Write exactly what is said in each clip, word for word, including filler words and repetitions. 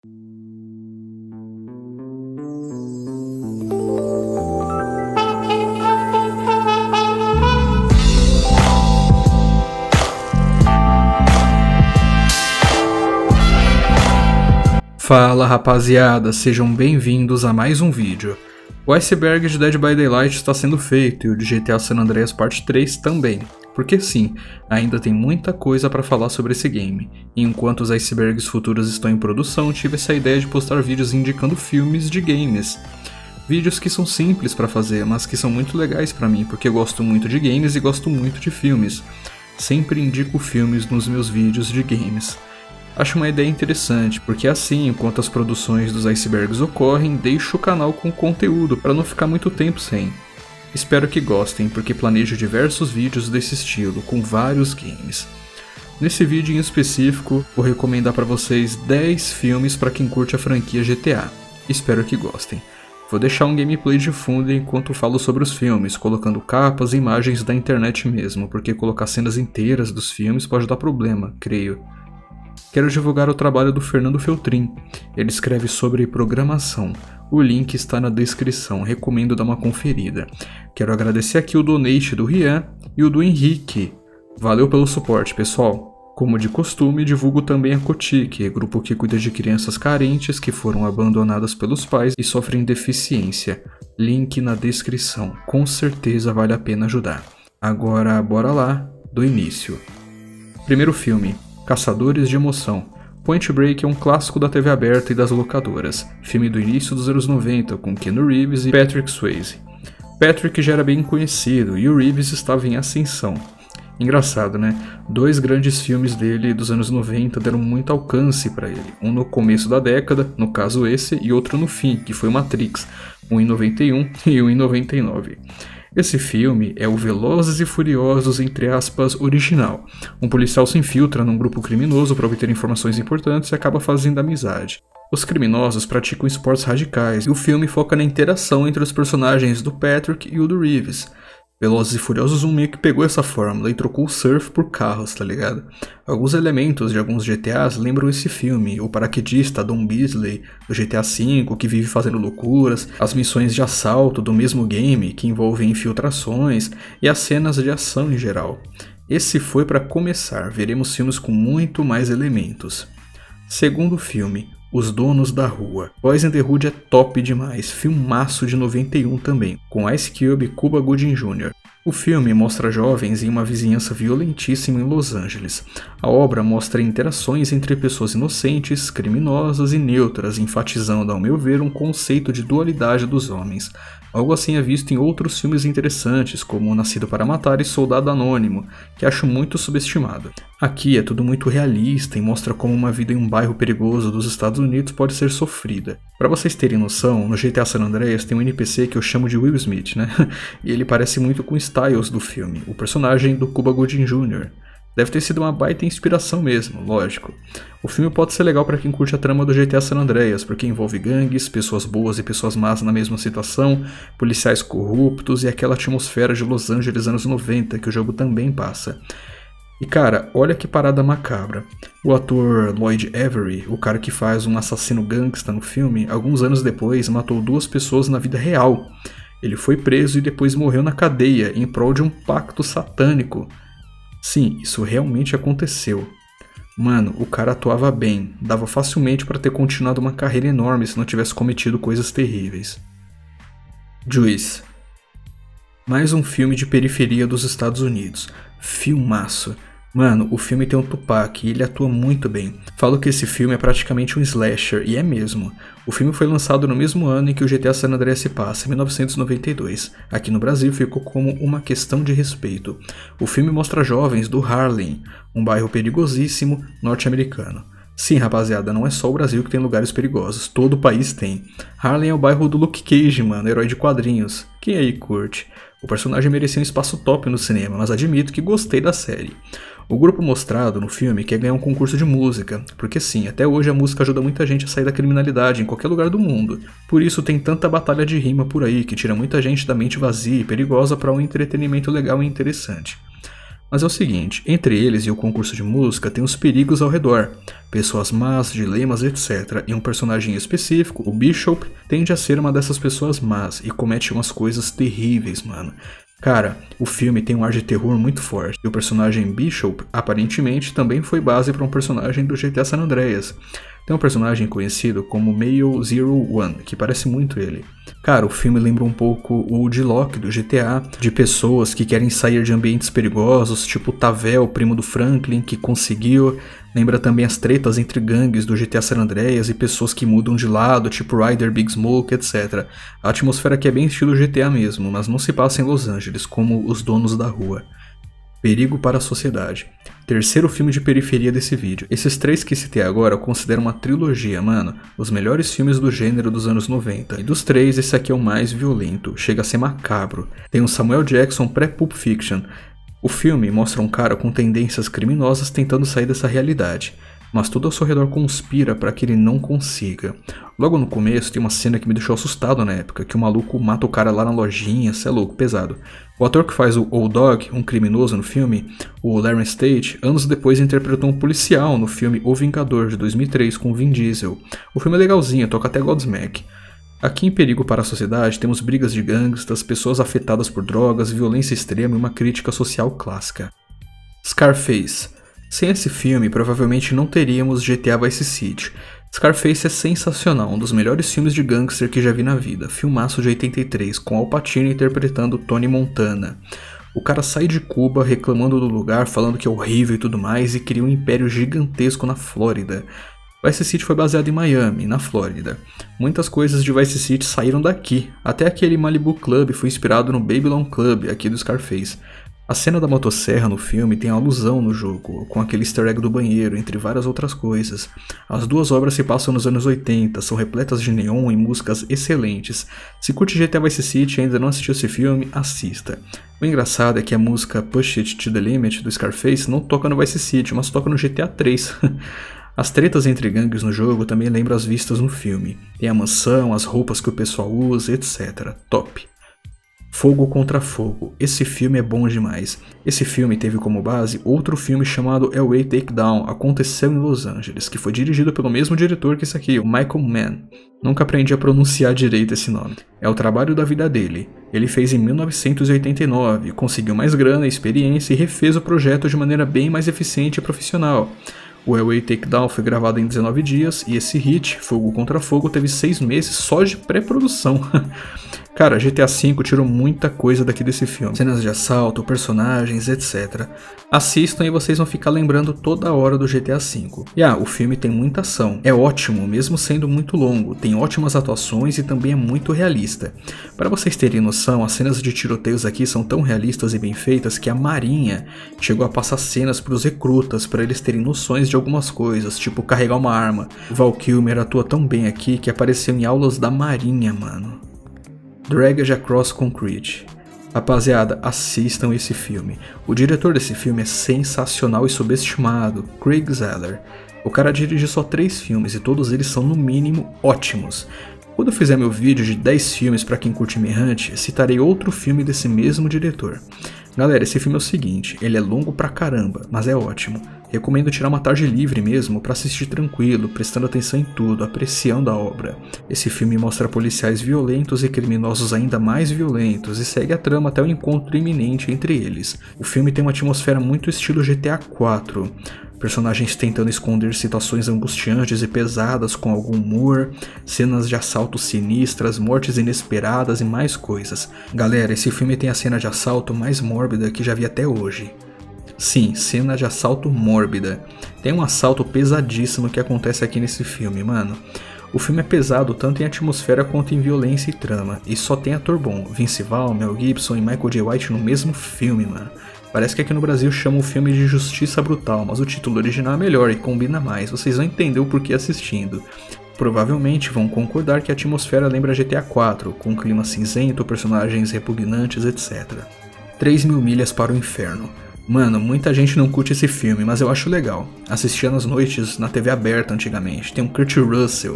Fala rapaziada, sejam bem-vindos a mais um vídeo. O iceberg de Dead by Daylight está sendo feito e o de G T A San Andreas Parte três também, porque sim, ainda tem muita coisa para falar sobre esse game, e enquanto os icebergs futuros estão em produção, tive essa ideia de postar vídeos indicando filmes de games. Vídeos que são simples para fazer, mas que são muito legais para mim, porque eu gosto muito de games e gosto muito de filmes. Sempre indico filmes nos meus vídeos de games. Acho uma ideia interessante, porque assim, enquanto as produções dos icebergs ocorrem, deixo o canal com conteúdo para não ficar muito tempo sem. Espero que gostem, porque planejo diversos vídeos desse estilo, com vários games. Nesse vídeo em específico, vou recomendar para vocês dez filmes para quem curte a franquia G T A. Espero que gostem. Vou deixar um gameplay de fundo enquanto falo sobre os filmes, colocando capas e imagens da internet mesmo, porque colocar cenas inteiras dos filmes pode dar problema, creio. Quero divulgar o trabalho do Fernando Feltrin. Ele escreve sobre programação. O link está na descrição, recomendo dar uma conferida. Quero agradecer aqui o donate do Rian e o do Henrique. Valeu pelo suporte, pessoal. Como de costume, divulgo também a Cotique, grupo que cuida de crianças carentes que foram abandonadas pelos pais e sofrem deficiência. Link na descrição, com certeza vale a pena ajudar. Agora, bora lá, do início. Primeiro filme. Caçadores de Emoção. Point Break é um clássico da T V aberta e das locadoras. Filme do início dos anos noventa com Keanu Reeves e Patrick Swayze. Patrick já era bem conhecido e o Reeves estava em ascensão. Engraçado, né? Dois grandes filmes dele dos anos noventa deram muito alcance para ele. Um no começo da década, no caso esse, e outro no fim, que foi Matrix. Um em noventa e um e um em noventa e nove. Esse filme é o Velozes e Furiosos, entre aspas, original. Um policial se infiltra num grupo criminoso para obter informações importantes e acaba fazendo amizade. Os criminosos praticam esportes radicais e o filme foca na interação entre os personagens do Patrick e o do Reeves. Velozes e Furiosos um meio que pegou essa fórmula e trocou o surf por carros, tá ligado? Alguns elementos de alguns G T As lembram esse filme, o paraquedista Don Beasley do G T A cinco que vive fazendo loucuras, as missões de assalto do mesmo game que envolvem infiltrações e as cenas de ação em geral. Esse foi para começar, veremos filmes com muito mais elementos. Segundo filme, Os Donos da Rua. Boys in the Hood é top demais, filmaço de noventa e um também, com Ice Cube e Cuba Gooding Júnior O filme mostra jovens em uma vizinhança violentíssima em Los Angeles. A obra mostra interações entre pessoas inocentes, criminosas e neutras, enfatizando, ao meu ver, um conceito de dualidade dos homens. Algo assim é visto em outros filmes interessantes, como Nascido para Matar e Soldado Anônimo, que acho muito subestimado. Aqui é tudo muito realista e mostra como uma vida em um bairro perigoso dos Estados Unidos pode ser sofrida. Para vocês terem noção, no G T A San Andreas tem um N P C que eu chamo de Will Smith, né? E ele parece muito com o Styles do filme, o personagem do Cuba Gooding Júnior Deve ter sido uma baita inspiração mesmo, lógico. O filme pode ser legal para quem curte a trama do G T A San Andreas, porque envolve gangues, pessoas boas e pessoas más na mesma situação, policiais corruptos e aquela atmosfera de Los Angeles anos noventa que o jogo também passa. E cara, olha que parada macabra. O ator Lloyd Avery, o cara que faz um assassino gangsta no filme, alguns anos depois matou duas pessoas na vida real. Ele foi preso e depois morreu na cadeia em prol de um pacto satânico. Sim, isso realmente aconteceu. Mano, o cara atuava bem, dava facilmente para ter continuado uma carreira enorme se não tivesse cometido coisas terríveis. Juice. Mais um filme de periferia dos Estados Unidos. Filmaço. Mano, o filme tem um Tupac e ele atua muito bem. Falo que esse filme é praticamente um slasher, e é mesmo. O filme foi lançado no mesmo ano em que o G T A San Andreas se passa, em mil novecentos e noventa e dois. Aqui no Brasil ficou como Uma Questão de Respeito. O filme mostra jovens do Harlem, um bairro perigosíssimo norte-americano. Sim, rapaziada, não é só o Brasil que tem lugares perigosos, todo o país tem. Harlem é o bairro do Luke Cage, mano, herói de quadrinhos. Quem aí curte? O personagem merecia um espaço top no cinema, mas admito que gostei da série. O grupo mostrado no filme quer ganhar um concurso de música, porque sim, até hoje a música ajuda muita gente a sair da criminalidade em qualquer lugar do mundo. Por isso tem tanta batalha de rima por aí, que tira muita gente da mente vazia e perigosa para um entretenimento legal e interessante. Mas é o seguinte, entre eles e o concurso de música tem os perigos ao redor, pessoas más, dilemas, etcétera. E um personagem específico, o Bishop, tende a ser uma dessas pessoas más e comete umas coisas terríveis, mano. Cara, o filme tem um ar de terror muito forte, e o personagem Bishop, aparentemente, também foi base para um personagem do G T A San Andreas. Tem um personagem conhecido como Mail Zero One, que parece muito ele. Cara, o filme lembra um pouco o D-Lock do G T A, de pessoas que querem sair de ambientes perigosos, tipo o Tavel, primo do Franklin, que conseguiu. Lembra também as tretas entre gangues do G T A San Andreas e pessoas que mudam de lado, tipo Ryder, Big Smoke, etcétera. A atmosfera aqui é bem estilo G T A mesmo, mas não se passa em Los Angeles, como Os Donos da Rua. Perigo para a Sociedade. Terceiro filme de periferia desse vídeo. Esses três que citei agora eu considero uma trilogia, mano. Os melhores filmes do gênero dos anos noventa. E dos três, esse aqui é o mais violento. Chega a ser macabro. Tem o Samuel Jackson pré-Pulp Fiction. O filme mostra um cara com tendências criminosas tentando sair dessa realidade, mas tudo ao seu redor conspira para que ele não consiga. Logo no começo tem uma cena que me deixou assustado na época, que o maluco mata o cara lá na lojinha, cê é louco, pesado. O ator que faz o Old Dog, um criminoso no filme, o Larry State, anos depois interpretou um policial no filme O Vingador, de dois mil e três, com Vin Diesel. O filme é legalzinho, toca até Godsmack. Aqui em Perigo para a Sociedade temos brigas de gangstas, pessoas afetadas por drogas, violência extrema e uma crítica social clássica. Scarface. Sem esse filme, provavelmente não teríamos G T A Vice City. Scarface é sensacional, um dos melhores filmes de gangster que já vi na vida. Filmaço de oitenta e três, com Al Pacino interpretando Tony Montana. O cara sai de Cuba reclamando do lugar, falando que é horrível e tudo mais, e cria um império gigantesco na Flórida. Vice City foi baseado em Miami, na Flórida. Muitas coisas de Vice City saíram daqui, até aquele Malibu Club foi inspirado no Babylon Club, aqui do Scarface. A cena da motosserra no filme tem alusão no jogo, com aquele easter egg do banheiro, entre várias outras coisas. As duas obras se passam nos anos oitenta, são repletas de neon e músicas excelentes. Se curte G T A Vice City e ainda não assistiu esse filme, assista. O engraçado é que a música Push It to the Limit do Scarface não toca no Vice City, mas toca no G T A três. As tretas entre gangues no jogo também lembram as vistas no filme. Tem a mansão, as roupas que o pessoal usa, etcétera. Top! Fogo contra Fogo. Esse filme é bom demais. Esse filme teve como base outro filme chamado L A Takedown, Aconteceu em Los Angeles, que foi dirigido pelo mesmo diretor que esse aqui, o Michael Mann. Nunca aprendi a pronunciar direito esse nome. É o trabalho da vida dele. Ele fez em mil novecentos e oitenta e nove, conseguiu mais grana e experiência e refez o projeto de maneira bem mais eficiente e profissional. O L A Takedown foi gravado em dezenove dias e esse hit, Fogo contra Fogo, teve seis meses só de pré-produção. Cara, G T A cinco tirou muita coisa daqui desse filme. Cenas de assalto, personagens, etcétera. Assistam e vocês vão ficar lembrando toda hora do G T A cinco. E ah, o filme tem muita ação. É ótimo, mesmo sendo muito longo. Tem ótimas atuações e também é muito realista. Para vocês terem noção, as cenas de tiroteios aqui são tão realistas e bem feitas que a Marinha chegou a passar cenas para os recrutas, para eles terem noções de algumas coisas, tipo carregar uma arma. O Val Kilmer atua tão bem aqui que apareceu em aulas da Marinha, mano. Dragged Across Concrete. Rapaziada, assistam esse filme. O diretor desse filme é sensacional e subestimado, Craig Zeller. O cara dirige só três filmes e todos eles são no mínimo ótimos. Quando eu fizer meu vídeo de dez filmes para quem curte Manhunt, citarei outro filme desse mesmo diretor. Galera, esse filme é o seguinte, ele é longo pra caramba, mas é ótimo. Recomendo tirar uma tarde livre mesmo pra assistir tranquilo, prestando atenção em tudo, apreciando a obra. Esse filme mostra policiais violentos e criminosos ainda mais violentos e segue a trama até o encontro iminente entre eles. O filme tem uma atmosfera muito estilo G T A quatro. Personagens tentando esconder situações angustiantes e pesadas com algum humor, cenas de assalto sinistras, mortes inesperadas e mais coisas. Galera, esse filme tem a cena de assalto mais mórbida que já vi até hoje. Sim, cena de assalto mórbida. Tem um assalto pesadíssimo que acontece aqui nesse filme, mano. O filme é pesado tanto em atmosfera quanto em violência e trama, e só tem ator bom, Vince Vaughn, Mel Gibson e Michael J. White no mesmo filme, mano. Parece que aqui no Brasil chamam o filme de Justiça Brutal, mas o título original é melhor e combina mais, vocês vão entender o porquê assistindo. Provavelmente vão concordar que a atmosfera lembra G T A quatro, com um clima cinzento, personagens repugnantes, etcétera. três mil milhas para o Inferno. Mano, muita gente não curte esse filme, mas eu acho legal. Assistia nas noites na T V aberta antigamente. Tem um Kurt Russell,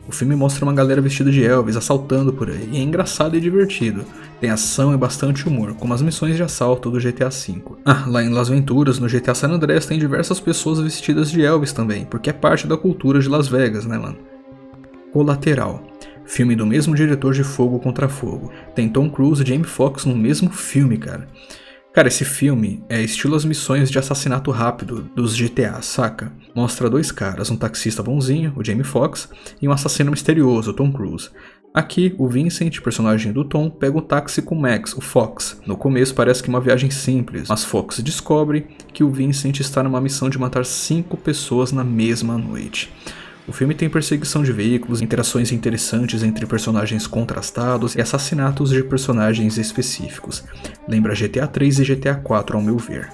O filme mostra uma galera vestida de Elvis assaltando por aí, e é engraçado e divertido. Tem ação e bastante humor, como as missões de assalto do G T A cinco. Ah, lá em Las Venturas, no G T A San Andreas, tem diversas pessoas vestidas de Elvis também, porque é parte da cultura de Las Vegas, né, mano? Colateral. Filme do mesmo diretor de Fogo contra Fogo. Tem Tom Cruise e Jamie Foxx no mesmo filme, cara. Cara, esse filme é estilo as missões de assassinato rápido dos G T A, saca? Mostra dois caras, um taxista bonzinho, o Jamie Foxx, e um assassino misterioso, o Tom Cruise. Aqui, o Vincent, personagem do Tom, pega o táxi com o Max, o Fox. No começo parece que é uma viagem simples, mas Fox descobre que o Vincent está numa missão de matar cinco pessoas na mesma noite. O filme tem perseguição de veículos, interações interessantes entre personagens contrastados e assassinatos de personagens específicos. Lembra G T A três e G T A quatro ao meu ver.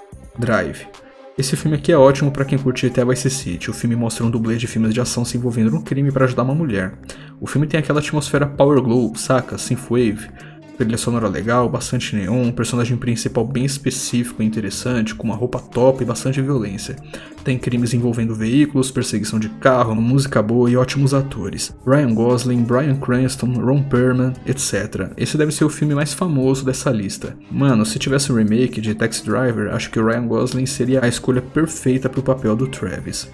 Drive. Esse filme aqui é ótimo pra quem curte G T A Vice City. O filme mostra um dublê de filmes de ação se envolvendo no crime para ajudar uma mulher. O filme tem aquela atmosfera Power Glow, saca? Synthwave. Trilha sonora legal, bastante neon, um personagem principal bem específico e interessante, com uma roupa top e bastante violência. Tem crimes envolvendo veículos, perseguição de carro, música boa e ótimos atores. Ryan Gosling, Bryan Cranston, Ron Perlman, etcétera. Esse deve ser o filme mais famoso dessa lista. Mano, se tivesse um remake de Taxi Driver, acho que o Ryan Gosling seria a escolha perfeita para o papel do Travis.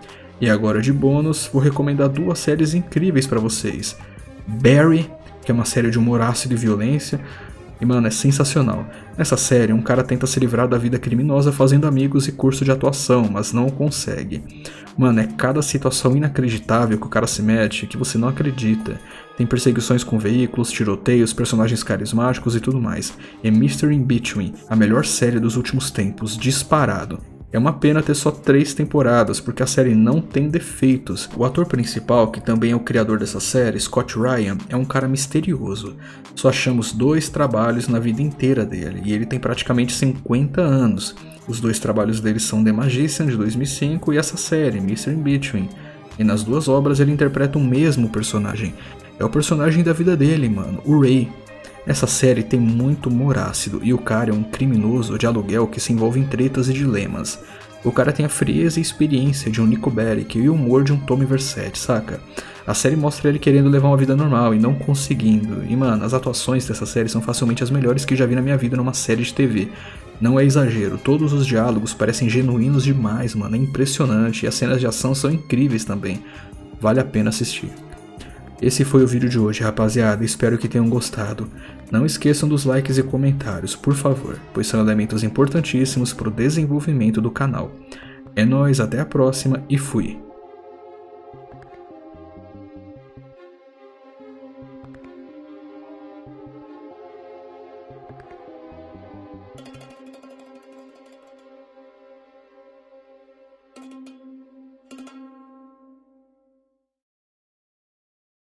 E agora de bônus, vou recomendar duas séries incríveis para vocês. Barry, que é uma série de humor ácido e violência, e mano, é sensacional. Nessa série, um cara tenta se livrar da vida criminosa fazendo amigos e curso de atuação, mas não consegue. Mano, é cada situação inacreditável que o cara se mete que você não acredita. Tem perseguições com veículos, tiroteios, personagens carismáticos e tudo mais. É Mystery in Between, a melhor série dos últimos tempos, disparado. É uma pena ter só três temporadas, porque a série não tem defeitos. O ator principal, que também é o criador dessa série, Scott Ryan, é um cara misterioso. Só achamos dois trabalhos na vida inteira dele, e ele tem praticamente cinquenta anos. Os dois trabalhos dele são The Magician, de dois mil e cinco, e essa série, Mystery in Between. E nas duas obras ele interpreta o mesmo personagem. É o personagem da vida dele, mano, o Ray. Essa série tem muito humor ácido e o cara é um criminoso de aluguel que se envolve em tretas e dilemas. O cara tem a frieza e experiência de um Nico Bellic e o humor de um Tommy Vercetti, saca? A série mostra ele querendo levar uma vida normal e não conseguindo. E mano, as atuações dessa série são facilmente as melhores que já vi na minha vida numa série de T V. Não é exagero, todos os diálogos parecem genuínos demais, mano, é impressionante e as cenas de ação são incríveis também. Vale a pena assistir. Esse foi o vídeo de hoje, rapaziada, espero que tenham gostado. Não esqueçam dos likes e comentários, por favor, pois são elementos importantíssimos para o desenvolvimento do canal. É nóis, até a próxima e fui!